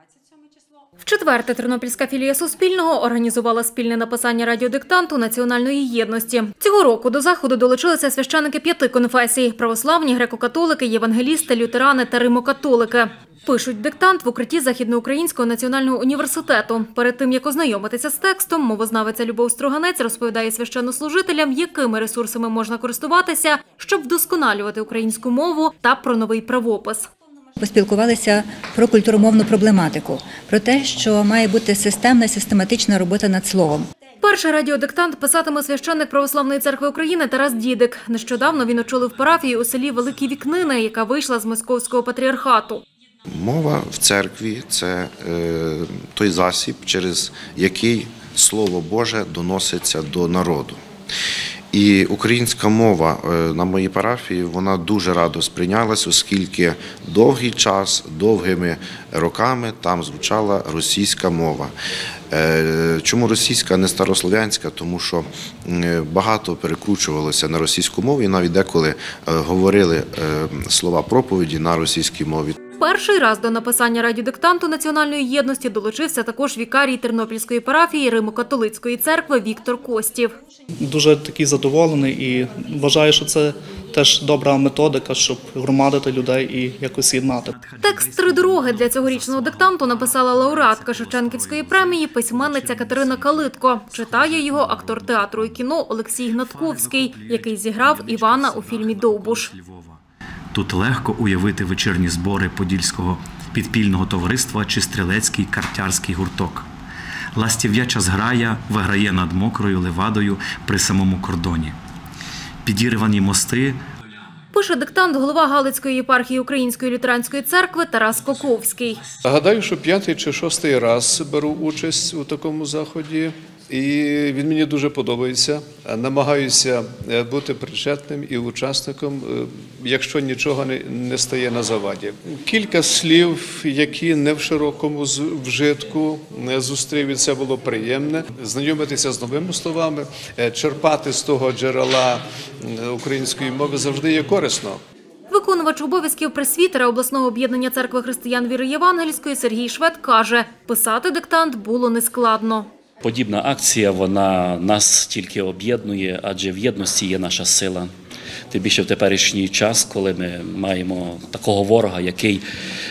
Вчетверте тернопільська філія Суспільного організувала спільне написання радіодиктанту національної єдності. Цього року до заходу долучилися священики 5 конфесій – православні, греко-католики, євангелісти, лютерани та римокатолики. Пишуть диктант в укритті Західноукраїнського національного університету. Перед тим, як ознайомитися з текстом, мовознавиця Любов Струганець розповідає священнослужителям, якими ресурсами можна користуватися, щоб вдосконалювати українську мову та про новий правопис. Поспілкувалися про культуромовну проблематику, про те, що має бути системна, систематична робота над словом. Перший радіодиктант писатиме священник Православної церкви України Тарас Дідик. Нещодавно він очолив парафію у селі Великі Вікнини, яка вийшла з Московського патріархату. Мова в церкві – це той засіб, через який Слово Боже доноситься до народу. І українська мова на моїй парафії, вона дуже радо сприйнялась, оскільки довгий час, довгими роками там звучала російська мова. Чому російська, а не старослов'янська? Тому що багато перекручувалося на російську мову і навіть деколи говорили слова проповіді на російській мові. Перший раз до написання радіодиктанту національної єдності долучився також вікарій Тернопільської парафії Римо-католицької церкви Віктор Костів. Дуже такий задоволений і вважаю, що це теж добра методика, щоб громадити людей і якось єднати. Текст «Три дороги» для цьогорічного диктанту написала лауреатка Шевченківської премії, письменниця Катерина Калитко. Читає його актор театру і кіно Олексій Гнатковський, який зіграв Івана у фільмі «Довбуш». Тут легко уявити вечірні збори Подільського підпільного товариства чи стрілецький картярський гурток. Ластів'яча зграя виграє над мокрою левадою при самому кордоні. Підірвані мости. Пише диктант голова Галицької єпархії Української лютеранської церкви Тарас Коковський. Гадаю, що 5-й чи 6-й раз беру участь у такому заході. І він мені дуже подобається. Намагаюся бути причетним і учасником, якщо нічого не стає на заваді. Кілька слів, які не в широкому вжитку зустрів, і це було приємне. Знайомитися з новими словами, черпати з того джерела української мови завжди є корисно. Виконувач обов'язків пресвітера обласного об'єднання церкви християн віри євангельської Сергій Швед каже, писати диктант було нескладно. Подібна акція, вона нас тільки об'єднує, адже в єдності є наша сила. Тим більше в теперішній час, коли ми маємо такого ворога, який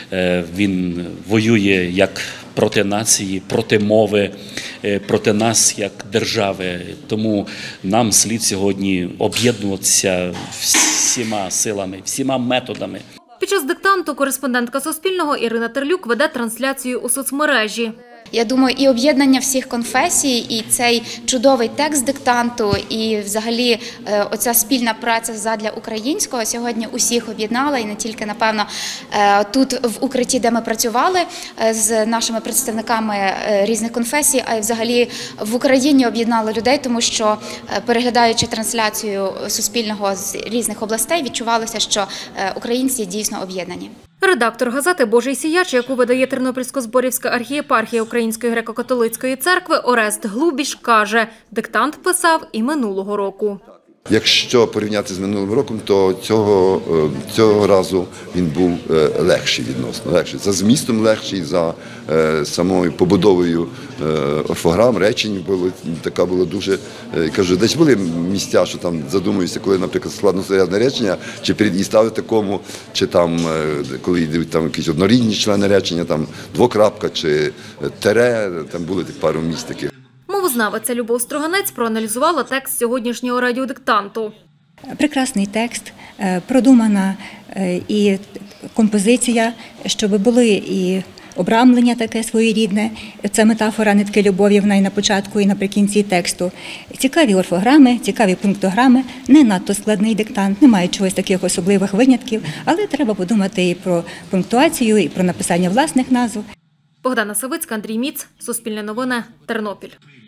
він воює як проти нації, проти мови, проти нас як держави. Тому нам слід сьогодні об'єднуватися всіма силами, всіма методами. Під час диктанту кореспондентка Суспільного Ірина Терлюк веде трансляцію у соцмережі. Я думаю, і об'єднання всіх конфесій, і цей чудовий текст диктанту, і взагалі оця спільна праця задля українського сьогодні усіх об'єднала, і не тільки, напевно, тут в укритті, де ми працювали з нашими представниками різних конфесій, а й взагалі в Україні об'єднала людей, тому що, переглядаючи трансляцію Суспільного з різних областей, відчувалося, що українці дійсно об'єднані. Редактор газети «Божий сіяч», яку видає Тернопільсько-Зборівська архієпархія Української греко-католицької церкви, Орест Глубіш каже, диктант писав і минулого року. Якщо порівняти з минулим роком, то цього разу він був легший відносно. Легший. За змістом легший, за самою побудовою орфограм, речень така була дуже, кажу, десь були місця, що там задумуюся, коли, наприклад, складностоятне речення, чи і ставити кому, чи там, коли йдуть там якісь однорідні члени речення, там двокрапка, чи тере, там були пару місць таких. Мовознавиця Любов Струганець проаналізувала текст сьогоднішнього радіодиктанту. Прекрасний текст, продумана і композиція, щоб були і обрамлення таке своєрідне. Це метафора нитки любові, вона і на початку, і наприкінці тексту. Цікаві орфограми, цікаві пунктограми, не надто складний диктант, немає чогось таких особливих винятків, але треба подумати і про пунктуацію, і про написання власних назв. Богдана Савицька, Андрій Міц, Суспільне новини, Тернопіль.